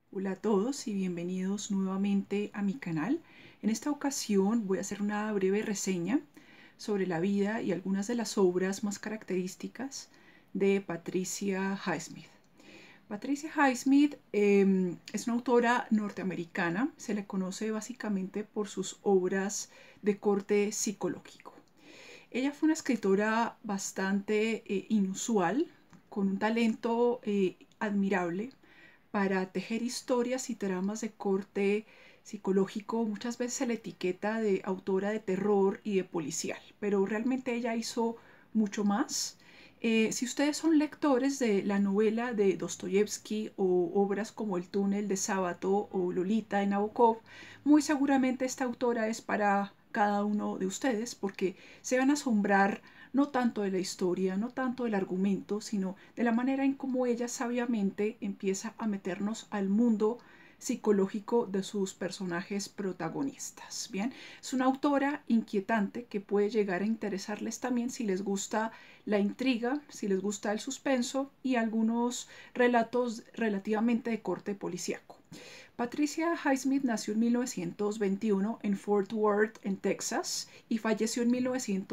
Hola a todos y bienvenidos nuevamente a mi canal. En esta ocasión voy a hacer una breve reseña sobre la vida y algunas de las obras más características de Patricia Highsmith. Patricia Highsmith es una autora norteamericana. Se le conoce básicamente por sus obras de corte psicológico. Ella fue una escritora bastante inusual, con un talento admirable para tejer historias y tramas de corte psicológico. Muchas veces se le etiqueta de autora de terror y de policial, pero realmente ella hizo mucho más. Si ustedes son lectores de la novela de Dostoyevsky o obras como El túnel de Sábato o Lolita de Nabokov, muy seguramente esta autora es para cada uno de ustedes porque se van a asombrar no tanto de la historia, no tanto del argumento, sino de la manera en cómo ella sabiamente empieza a meternos al mundo psicológico de sus personajes protagonistas. Bien, es una autora inquietante que puede llegar a interesarles también si les gusta la intriga, si les gusta el suspenso y algunos relatos relativamente de corte policíaco. Patricia Highsmith nació en 1921 en Fort Worth, en Texas, y falleció en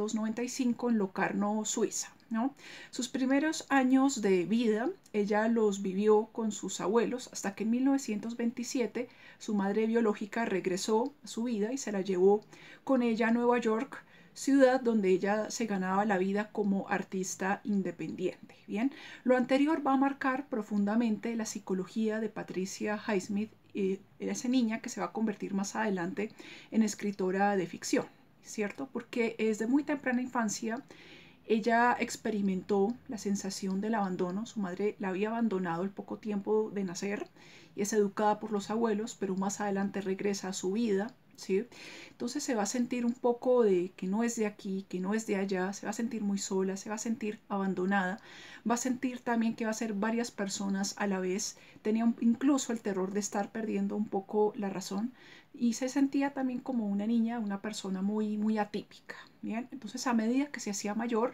1995 en Locarno, Suiza, ¿no? Sus primeros años de vida ella los vivió con sus abuelos hasta que en 1927 su madre biológica regresó a su vida y se la llevó con ella a Nueva York, ciudad donde ella se ganaba la vida como artista independiente. Bien, lo anterior va a marcar profundamente la psicología de Patricia Highsmith. Era esa niña que se va a convertir más adelante en escritora de ficción, ¿cierto? Porque desde muy temprana infancia ella experimentó la sensación del abandono. Su madre la había abandonado al poco tiempo de nacer y es educada por los abuelos, pero más adelante regresa a su vida, ¿sí? Entonces se va a sentir un poco de que no es de aquí, que no es de allá, se va a sentir muy sola, se va a sentir abandonada, va a sentir también que va a ser varias personas a la vez, tenía incluso el terror de estar perdiendo un poco la razón y se sentía también como una niña, una persona muy atípica. Bien, entonces a medida que se hacía mayor,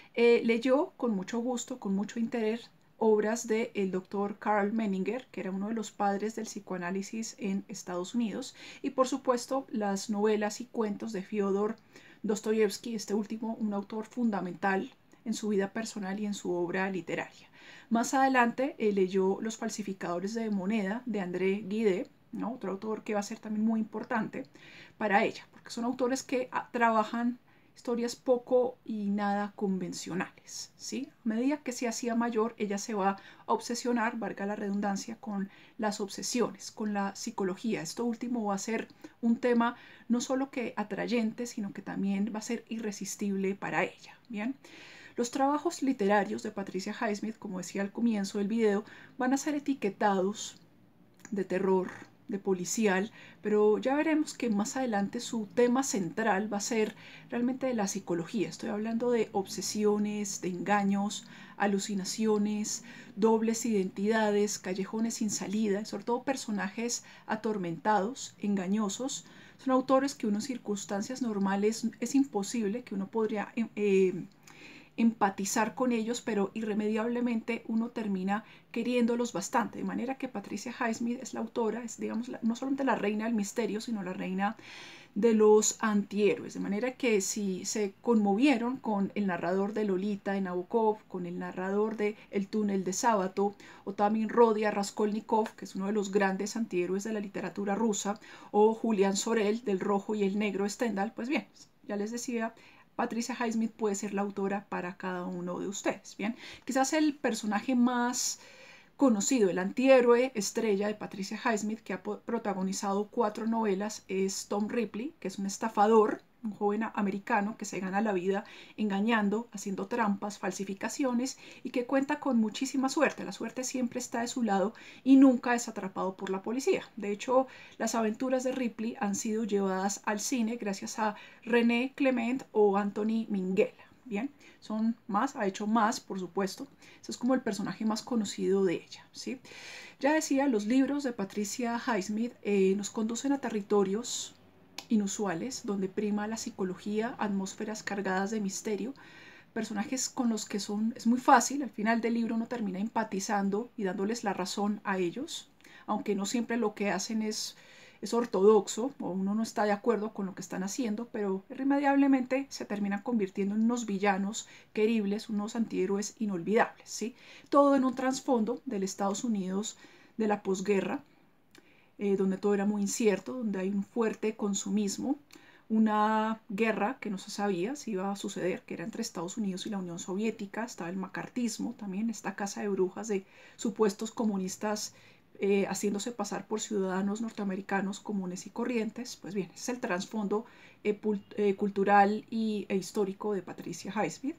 leyó con mucho gusto, con mucho interés, obras del doctor Karl Menninger, que era uno de los padres del psicoanálisis en Estados Unidos, y por supuesto las novelas y cuentos de Fyodor Dostoyevsky, este último un autor fundamental en su vida personal y en su obra literaria. Más adelante leyó Los falsificadores de moneda de André Gide, ¿no? Otro autor que va a ser también muy importante para ella, porque son autores que trabajan historias poco y nada convencionales, ¿sí? A medida que se hacía mayor, ella se va a obsesionar, valga la redundancia, con las obsesiones, con la psicología. Esto último va a ser un tema no solo que atrayente, sino que también va a ser irresistible para ella, ¿bien? Los trabajos literarios de Patricia Highsmith, como decía al comienzo del video, van a ser etiquetados de terror, de policial, pero ya veremos que más adelante su tema central va a ser realmente de la psicología. Estoy hablando de obsesiones, de engaños, alucinaciones, dobles identidades, callejones sin salida, sobre todo personajes atormentados, engañosos. Son autores que uno en circunstancias normales es imposible que uno podría empatizar con ellos, pero irremediablemente uno termina queriéndolos bastante. De manera que Patricia Highsmith es la autora, es digamos no solamente la reina del misterio, sino la reina de los antihéroes. De manera que si se conmovieron con el narrador de Lolita de Nabokov, con el narrador de El túnel de Sábato, o también Rodia Raskolnikov, que es uno de los grandes antihéroes de la literatura rusa, o Julián Sorel del Rojo y el Negro Stendhal, pues bien, ya les decía, Patricia Highsmith puede ser la autora para cada uno de ustedes. Bien, quizás el personaje más conocido, el antihéroe estrella de Patricia Highsmith, que ha protagonizado 4 novelas, es Tom Ripley, que es un estafador, un joven americano que se gana la vida engañando, haciendo trampas, falsificaciones y que cuenta con muchísima suerte. La suerte siempre está de su lado y nunca es atrapado por la policía. De hecho, las aventuras de Ripley han sido llevadas al cine gracias a René Clement o Anthony Minghella. Bien, son más, ha hecho más, por supuesto. Ese es como el personaje más conocido de ella, ¿sí? Ya decía, los libros de Patricia Highsmith nos conducen a territorios inusuales, donde prima la psicología, atmósferas cargadas de misterio, personajes con los que es muy fácil, al final del libro uno termina empatizando y dándoles la razón a ellos. aunque no siempre lo que hacen es ortodoxo o uno no está de acuerdo con lo que están haciendo, pero irremediablemente se terminan convirtiendo en unos villanos queribles, unos antihéroes inolvidables, ¿sí? Todo en un trasfondo del Estados Unidos de la posguerra, donde todo era muy incierto, donde hay un fuerte consumismo, una guerra que no se sabía si iba a suceder, que era entre Estados Unidos y la Unión Soviética, estaba el macartismo también, esta casa de brujas de supuestos comunistas haciéndose pasar por ciudadanos norteamericanos comunes y corrientes. Pues bien, es el trasfondo cultural e histórico de Patricia Highsmith.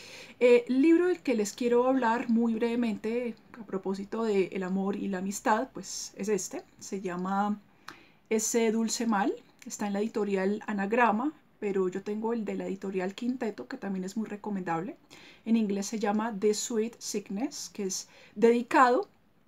El libro del que les quiero hablar muy brevemente a propósito de el amor y la amistad, pues es este, se llama Ese dulce mal, está en la editorial Anagrama, pero yo tengo el de la editorial Quinteto, que también es muy recomendable. En inglés se llama The Sweet Sickness, que es dedicado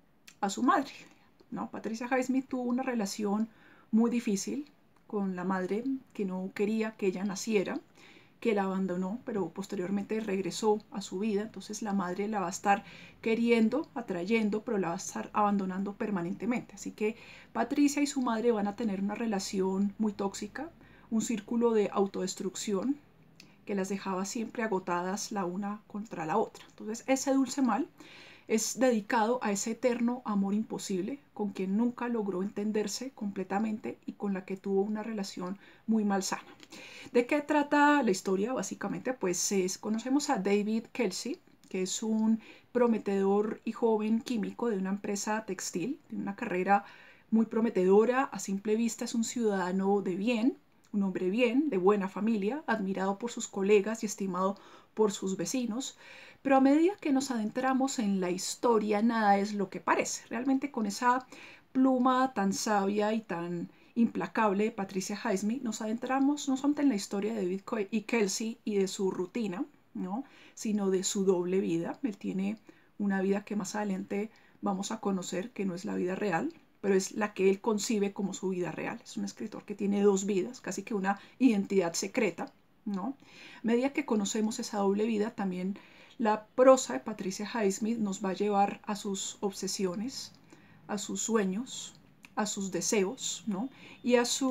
a su madre, ¿no? Patricia Highsmith tuvo una relación muy difícil con la madre, que no quería que ella naciera, que la abandonó, pero posteriormente regresó a su vida. Entonces la madre la va a estar queriendo, atrayendo, pero la va a estar abandonando permanentemente. Así que Patricia y su madre van a tener una relación muy tóxica, un círculo de autodestrucción que las dejaba siempre agotadas la una contra la otra. Entonces ese dulce mal es dedicado a ese eterno amor imposible con quien nunca logró entenderse completamente y con la que tuvo una relación muy malsana. ¿De qué trata la historia? Básicamente, pues conocemos a David Kelsey, que es un prometedor y joven químico de una empresa textil, de una carrera muy prometedora. A simple vista es un ciudadano de bien, un hombre bien, de buena familia, admirado por sus colegas y estimado por sus vecinos. Pero a medida que nos adentramos en la historia, nada es lo que parece. Realmente con esa pluma tan sabia y tan implacable de Patricia Highsmith, nos adentramos no solamente en la historia de David y Kelsey y de su rutina, ¿no? Sino de su doble vida. Él tiene una vida que más adelante vamos a conocer que no es la vida real, pero es la que él concibe como su vida real. Es un escritor que tiene dos vidas, casi que una identidad secreta, ¿no? A medida que conocemos esa doble vida, también la prosa de Patricia Highsmith nos va a llevar a sus obsesiones, a sus sueños, a sus deseos, ¿no? Y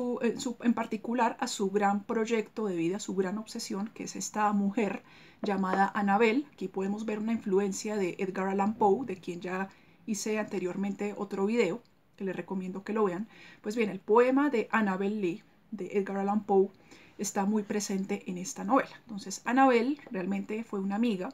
en particular a su gran proyecto de vida, su gran obsesión, que es esta mujer llamada Annabel. Aquí podemos ver una influencia de Edgar Allan Poe, de quien ya hice anteriormente otro video, que les recomiendo que lo vean. Pues bien, el poema de Annabel Lee, de Edgar Allan Poe, está muy presente en esta novela. Entonces, Annabel realmente fue una amiga,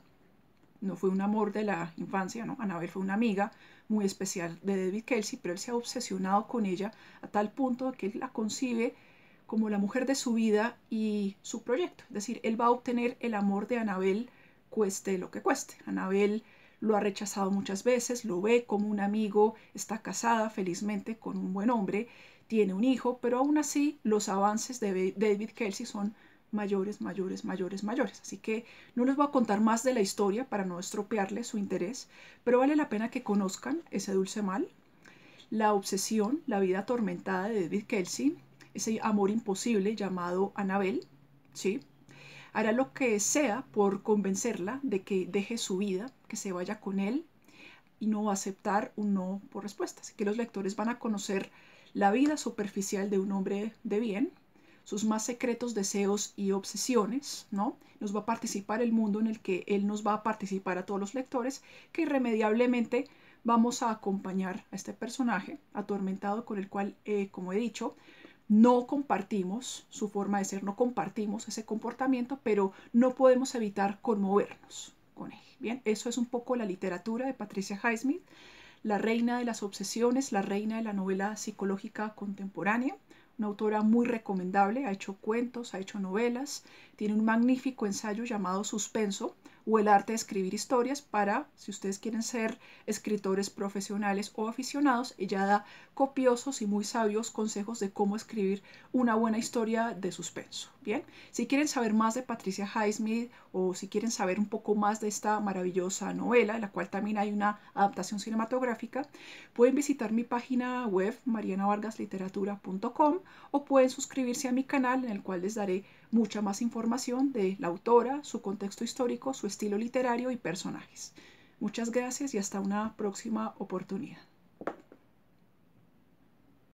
no fue un amor de la infancia, ¿no? Annabel fue una amiga muy especial de David Kelsey, pero él se ha obsesionado con ella a tal punto que él la concibe como la mujer de su vida y su proyecto. Es decir, él va a obtener el amor de Annabel cueste lo que cueste. Annabel lo ha rechazado muchas veces, lo ve como un amigo, está casada felizmente con un buen hombre, tiene un hijo, pero aún así los avances de David Kelsey son mayores, mayores, mayores, mayores. Así que no les voy a contar más de la historia para no estropearles su interés, pero vale la pena que conozcan ese dulce mal, la obsesión, la vida atormentada de David Kelsey, ese amor imposible llamado Annabel, ¿sí? Hará lo que sea por convencerla de que deje su vida, que se vaya con él y no va a aceptar un no por respuesta. Así que los lectores van a conocer la vida superficial de un hombre de bien, sus más secretos deseos y obsesiones, ¿no? Nos va a participar el mundo en el que él nos va a participar a todos los lectores, que irremediablemente vamos a acompañar a este personaje atormentado con el cual, como he dicho, no compartimos su forma de ser, no compartimos ese comportamiento, pero no podemos evitar conmovernos con él. Bien, eso es un poco la literatura de Patricia Highsmith, la reina de las obsesiones, la reina de la novela psicológica contemporánea, una autora muy recomendable, ha hecho cuentos, ha hecho novelas, tiene un magnífico ensayo llamado Suspenso o el arte de escribir historias para, si ustedes quieren ser escritores profesionales o aficionados, ella da copiosos y muy sabios consejos de cómo escribir una buena historia de suspenso. Bien, si quieren saber más de Patricia Highsmith o si quieren saber un poco más de esta maravillosa novela, de la cual también hay una adaptación cinematográfica, pueden visitar mi página web marianavargasliteratura.com o pueden suscribirse a mi canal, en el cual les daré mucha más información de la autora, su contexto histórico, su estilo literario y personajes. Muchas gracias y hasta una próxima oportunidad.